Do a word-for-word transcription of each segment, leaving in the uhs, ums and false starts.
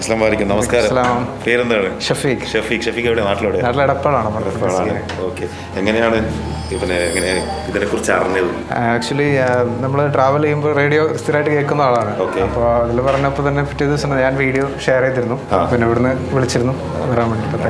അസ്സലാമു അലൈക്കും. നമസ്കാരം. പേരെന്താണ്? ഷഫീഖ്. ഷഫീഖ് ഷഫീഖ് എവിടെ? നാട്ടിലെവിടെ? നാട്ടിലെടപ്പാളാണ്. ഓക്കെ. എങ്ങനെയാണ് പിന്നെ എങ്ങനെ ഇതിനെക്കുറിച്ച് അറിഞ്ഞത്? ആക്ച്വലി നമ്മൾ ട്രാവൽ ചെയ്യുമ്പോൾ റേഡിയോ സ്ഥിരമായിട്ട് കേൾക്കുന്ന ആളാണ്. അപ്പോൾ അതിൽ പറഞ്ഞപ്പോൾ തന്നെ പിറ്റേ ദിവസം ഞാൻ വീഡിയോ ഷെയർ ചെയ്തിരുന്നു. പിന്നെ ഇവിടുന്ന് വിളിച്ചിരുന്നു വരാൻ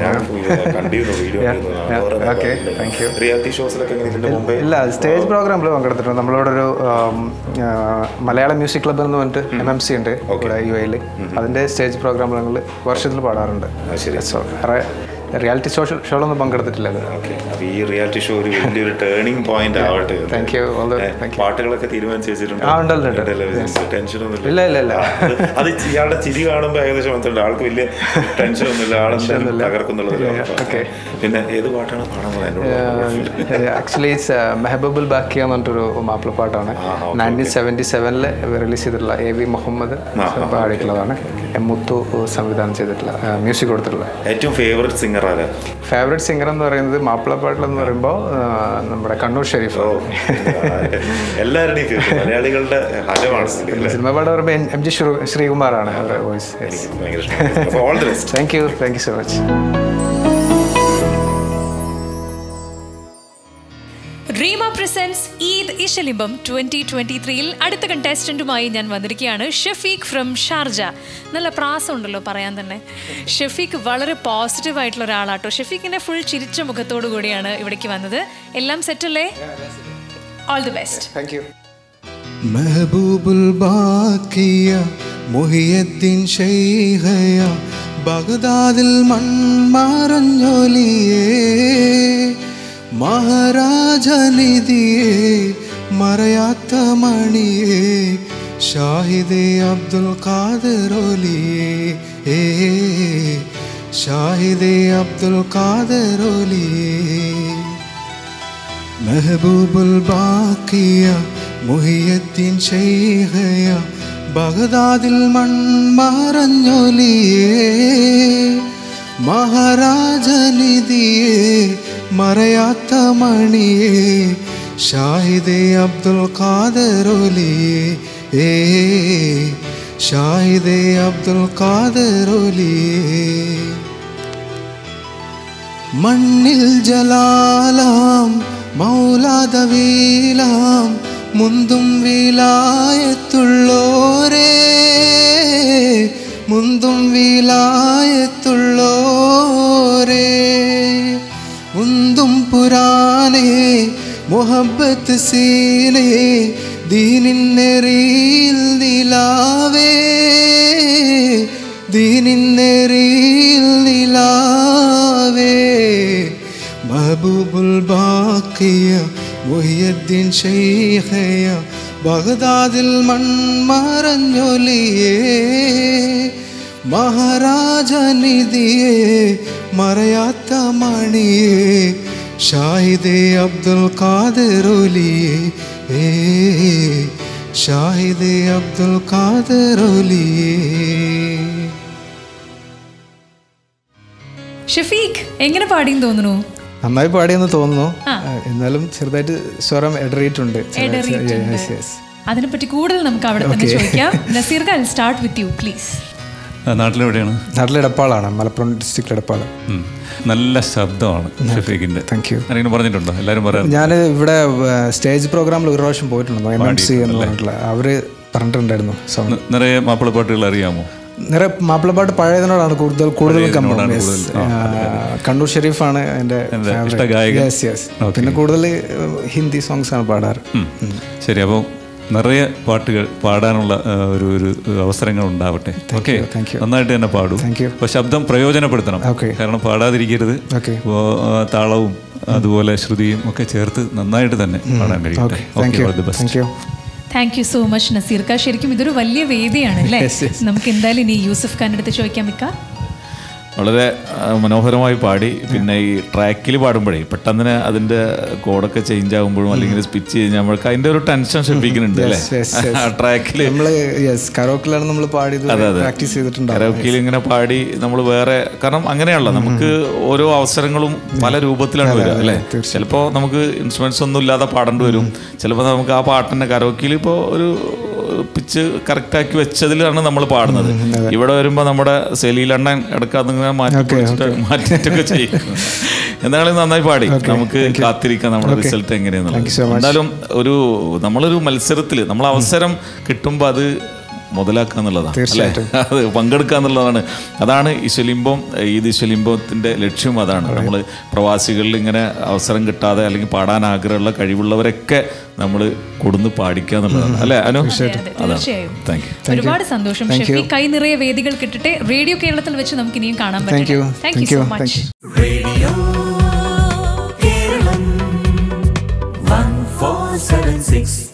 വേണ്ടിയിട്ട്. ഇല്ല, സ്റ്റേജ് പ്രോഗ്രാമിൽ പങ്കെടുത്തിട്ടുണ്ട്. നമ്മളിവിടെ ഒരു മലയാളം മ്യൂസിക് ക്ലബ്ബ് എന്ന് പറഞ്ഞിട്ട് എം എം സി ഉണ്ട് ഇവിടെ യു എയിൽ. അതിൻ്റെ സ്റ്റേജ് പ്രോഗ്രാമുകൾ വർഷത്തിൽ പാടാറുണ്ട്. റിയാലിറ്റി ഷോ ഷോകളൊന്നും പങ്കെടുത്തിട്ടില്ല. ഈ റിയാലിറ്റി ഷോ ഒരു വലിയൊരു ടേണിംഗ് പോയിന്റ് ആവട്ടെ. Thank you. പാട്ടുകളൊക്കെ തീരുമാനിച്ചു വെച്ചിട്ടുണ്ട്. ഇല്ല ഇല്ല ഇല്ല അത് ഇയാളുടെ ചിരി കാണുമ്പോൾ ഏകദേശം മനസ്സിലുണ്ട് ആൾക്ക് വലിയ ടെൻഷൻ ഒന്നുമില്ല, ആളെന്തായാലും തകർക്കുന്നുള്ളത്. പിന്നെ ഏത് പാട്ടാണ് പാടാൻ പറയുന്നത്? ആക്ച്വലി മെഹബൂബുൽ ബാക്കിയ എന്ന് പറഞ്ഞിട്ടൊരു മാപ്പിളപ്പാട്ടാണ്. നയൻറ്റീൻ സെവൻറ്റി സെവനില് റിലീസ് ചെയ്തിട്ടുള്ള എ വി മുഹമ്മദ് പാടിയിട്ടുള്ളതാണ്. എം മുത്തു സംവിധാനം ചെയ്തിട്ടുള്ള മ്യൂസിക് കൊടുത്തിട്ടുള്ള. ഏറ്റവും ഫേവറേറ്റ് സിംഗർ ആരാ? ഫേവറേറ്റ് സിംഗർ എന്ന് പറയുന്നത് മാപ്പിളപ്പാട്ടിൽ എന്ന് പറയുമ്പോൾ നമ്മുടെ കണ്ണൂർ ഷെരീഫ്. എല്ലാവരുടെയും മലയാളികളുടെ സിനിമ പാട്ട് പറയുമ്പോൾ എം ജി ശ്രീകുമാറാണ് അവരുടെ voice. Thank you thank you so much. Reema presents Eid ഇശലിംബം ട്വന്റി ട്വന്റി ത്രീയിൽ അടുത്ത കണ്ടസ്റ്റന്റുമായി ഞാൻ വന്നിരിക്കുകയാണ്. Shafeeq from Sharjah. നല്ല പ്രാസം ഉണ്ടല്ലോ പറയാൻ തന്നെ. ഷഫീഖ് വളരെ പോസിറ്റീവ് ആയിട്ടുള്ള ഒരാളാട്ടോ. ഷഫീഖിന്റെ ഫുൾ ചിരിച്ച മുഖത്തോടു കൂടിയാണ് ഇവിടേക്ക് വന്നത്. എല്ലാം സെറ്റല്ലേ? All the best. Thank you. മെഹബൂബുൽ ബാക്കിയ മുഹിയുദ്ദീൻ ശൈഖയ ബഗ്ദാദിൽ മൺമറഞ്ഞൊലിയേ മഹാരാജനിധിയേ മറയാത്ത മണിയേ ഷാഹിദേ അബ്ദുൽ ഖാദിറോലിയേ ഏ ഷാഹിദേ അബ്ദുൽ ഖാദിറോലിയേ മെഹബൂബുൽ ബാക്കിയ മുഹിയുദ്ദീൻ ശൈഖയ ബഗ്ദാദിൽ മൺമറഞ്ഞൊലിയേ മഹാരാജനിധിയേ മറയാത്ത മണിയേ ഷാഹിദേ അബ്ദുൽ ഖാദിറോലിയേ ഏ ഷാഹിദേ അബ്ദുൽ ഖാദിറോലിയേ മണ്ണിൽ ജലാലാം മൗലാദവീലാം മുന്തും വിലായത്തുള്ളോരേ മുന്തും വിലായത്തുള്ളോരേ ഉന്തും പുരാനേ മുഹബ്ബത്ത് സീനേ ദീനിൻ നെറിയിൽ നിലാവേ ദീനിൻ നെറിയിൽ നിലാവേ മെഹബൂബുൽ ബാക്കിയ മുഹിയുദ്ദീൻ ശൈഖയ ബഗ്ദാദിൽ മൺമറഞ്ഞൊലിയേ മഹാരാജനിധിയേ മറയാത്ത മണിയേ ഷാഹിദേ അബ്ദുൽ ഖാദിറോലിയേ ഏ ഷാഹിദേ അബ്ദുൽ ഖാദിറോലിയേ. ഷഫീഖ് എങ്ങനെ പാടിയെന്ന് തോന്നുന്നു? നന്നായി പാടിയെന്ന് തോന്നുന്നു. എന്നാലും ചെറുതായിട്ട് സ്വരം ഇടറിയിട്ടുണ്ട്. അതിനെപ്പറ്റി കൂടുതൽ നമുക്ക് അവിടെ തന്നെ ചോദിക്കാം. Naseer Khan, start with you please. നാട്ടിലെവിടെയാണ്? നാട്ടിൽ എടപ്പാളാണ്, മലപ്പുറം ഡിസ്ട്രിക്ട് എടപ്പാൾ. നല്ല ശബ്ദമാണ് ഷഫീഖിന്റെ. Thank you. ആരെങ്കിലും പറഞ്ഞിട്ടുണ്ടോ? എല്ലാവരും പറയാം. ഞാൻ ഇവിടെ സ്റ്റേജ് പ്രോഗ്രാമിൽ ഒരു പ്രാവശ്യം പോയിട്ടുണ്ടോ എം എം സി എന്ന് പറഞ്ഞിട്ടുള്ള അവര് പറഞ്ഞിട്ടുണ്ടായിരുന്നു. നിറയെ മാപ്പിളപ്പാട്ടുകൾ അറിയാമോ? നിറയെ മാപ്പിളപ്പാട്ട് പഴയതിനോടാണ് കൂടുതൽ കൂടുതൽ കണ്ണൂർ ഷെരീഫാണ് എൻ്റെ ഇഷ്ടഗായകൻ. പിന്നെ കൂടുതൽ ഹിന്ദി സോങ്സ് ആണ് പാടാറ്. ശരി, അപ്പോൾ നിറയെ പാട്ടുകൾ പാടാനുള്ള ഒരു ഒരു അവസരങ്ങൾ ഉണ്ടാവട്ടെ. ഓക്കെ, നന്നായിട്ട് തന്നെ പാടൂ. അപ്പോൾ ശബ്ദം പ്രയോജനപ്പെടുത്തണം, കാരണം പാടാതിരിക്കരുത്. അപ്പോൾ താളവും അതുപോലെ ശ്രുതിയും ഒക്കെ ചേർത്ത് നന്നായിട്ട് തന്നെ പാടാൻ കഴിയട്ടെ. Okay, all the best. Thank you so much Naseer Khan. ശരിക്കും ഇതൊരു വലിയ വേദിയാണ് അല്ലേ? നമുക്ക് എന്തായാലും ഇനി യൂസഫ് ഖാൻ്റെ അടുത്ത് ചോദിക്കാം. മിക്ക വളരെ മനോഹരമായി പാടി. പിന്നെ ഈ ട്രാക്കിൽ പാടുമ്പോഴേ പെട്ടെന്ന് അതിൻ്റെ കോഡൊക്കെ ചേഞ്ച് ആകുമ്പോഴും അല്ലെങ്കിൽ സ്പിച്ച് ചെയ്ത് നമ്മൾക്ക് അതിൻ്റെ ഒരു ടെൻഷൻ ഷെഫീക്കുന്നുണ്ട് അല്ലേ? ആ ട്രാക്കിൽ കരോക്കിയിൽ ഇങ്ങനെ പാടി നമ്മൾ വേറെ, കാരണം അങ്ങനെയല്ല, നമുക്ക് ഓരോ അവസരങ്ങളും പല രൂപത്തിലാണ് വരിക അല്ലേ? ചിലപ്പോൾ നമുക്ക് ഇൻസ്ട്രുമെന്റ്സ് ഒന്നും ഇല്ലാതെ പാടേണ്ടി വരും. ചിലപ്പോൾ നമുക്ക് ആ പാട്ടിൻ്റെ കരോക്കിയിൽ ഇപ്പോൾ ഒരു പിച്ച് കറക്റ്റാക്കി വെച്ചതിലാണ് നമ്മൾ പാടുന്നത്. ഇവിടെ വരുമ്പോൾ നമ്മുടെ സെലീലെണ്ണൻ എടുക്കാതെ മാറ്റി മാറ്റിയിട്ടൊക്കെ ചെയ്യും. എന്നാലും നന്നായി പാടി. നമുക്ക് കാത്തിരിക്കാം നമ്മുടെ റിസൾട്ട് എങ്ങനെയാണെന്നുള്ളത്. എന്തായാലും ഒരു നമ്മളൊരു മത്സരത്തിൽ നമ്മൾ അവസരം കിട്ടുമ്പോൾ അത് മുതലാക്കുക എന്നുള്ളതാണ് അല്ലേ, അത് പങ്കെടുക്കുക എന്നുള്ളതാണ്. അതാണ് ഈശ്വലിംബം, ഈദ് ഈശ്വലിംബത്തിൻ്റെ ലക്ഷ്യം അതാണ്. നമ്മൾ പ്രവാസികളിൽ ഇങ്ങനെ അവസരം കിട്ടാതെ അല്ലെങ്കിൽ പാടാൻ ആഗ്രഹമുള്ള കഴിവുള്ളവരൊക്കെ നമ്മൾ കൊടുന്ന് പാടിക്കുക എന്നുള്ളതാണ് അല്ലേ അനു? തീർച്ചയായും. ഒരുപാട് സന്തോഷം ഷെഫി. കൈ നിറയെ വേദികൾ കിട്ടട്ടെ. റേഡിയോ കേരളത്തിൽ വെച്ച് നമുക്ക് ഇനിയും കാണാൻ പറ്റും. Thank you so much. Radio Keralam one four seven six